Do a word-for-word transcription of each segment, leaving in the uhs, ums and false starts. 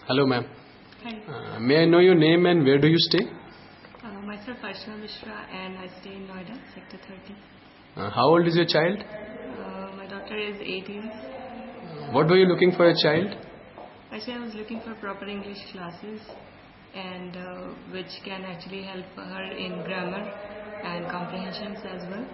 Hello, ma'am. Hi. Uh, may I know your name and where do you stay? Uh, myself Arshana Mishra and I stay in Noida, Sector thirty. Uh, how old is your child? Uh, my daughter is eighteen. What were you looking for a child? Actually, I was looking for proper English classes and uh, which can actually help her in grammar and comprehensions as well.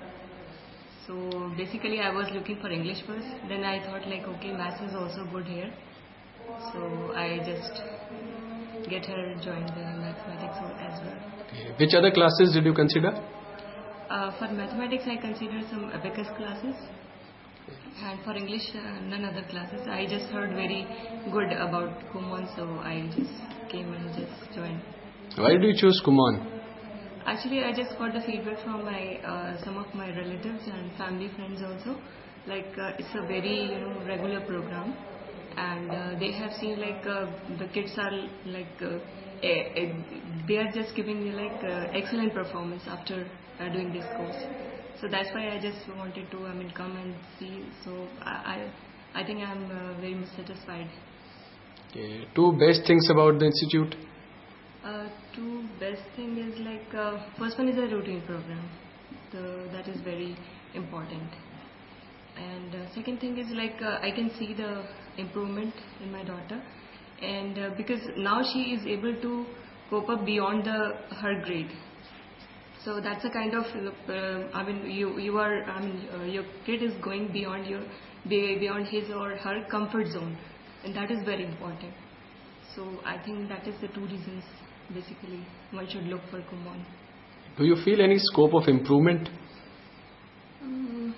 So basically, I was looking for English first. Then I thought like, okay, maths is also good here. So I just get her joined the mathematics as well. Okay. Which other classes did you consider? Uh, for mathematics, I considered some abacus classes, and for English, uh, none other classes. I just heard very good about Kumon, so I just came and just joined. Why did you choose Kumon? Actually, I just got the feedback from my uh, some of my relatives and family friends also. Like uh, it's a very you know regular program, and uh, they have seen like uh, the kids are like uh, eh, eh, they are just giving me like uh, excellent performance after uh, doing this course. So that's why I just wanted to I mean come and see. So I I, I think I'm uh, very much satisfied. Okay. Two best things about the institute? Uh, two best thing is like uh, first one is a routine program. The, that is very important. And uh, second thing is like uh, I can see the improvement in my daughter, and uh, because now she is able to cope up beyond the her grade. So that's a kind of uh, I mean you you are I mean uh, your kid is going beyond your beyond his or her comfort zone, and that is very important. So I think that is the two reasons basically one should look for Kumon. Do you feel any scope of improvement? Um,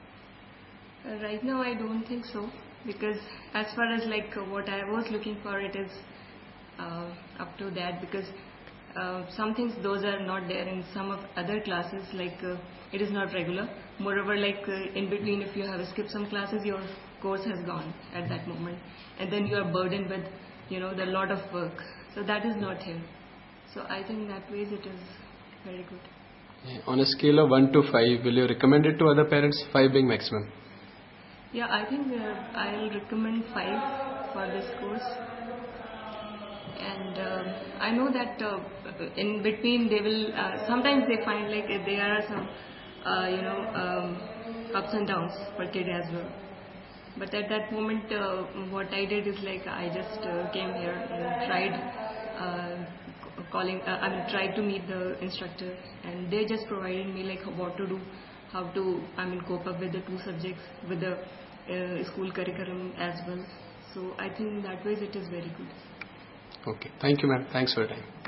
right now I don't think so, because as far as like uh, what I was looking for, it is uh, up to that, because uh, some things those are not there in some of other classes, like uh, it is not regular. Moreover, like uh, in between, if you have skipped some classes, your course has gone at that moment, and then you are burdened with you know the lot of work. So that is not here. So I think that ways it is very good. On a scale of one to five, will you recommend it to other parents, five being maximum? Yeah, I think uh, I'll recommend five for this course. And um I know that uh, in between they will, uh, sometimes they find like uh, there are some, uh, you know, um, ups and downs for kid as well. But at that moment, uh, what I did is like I just uh, came here and tried uh, calling, uh, I mean tried to meet the instructor, and they just provided me like what to do, how to, I mean cope up with the two subjects, with the uh, school curriculum as well. So I think that ways it is very good. Okay. Thank you, ma'am. Thanks for your time.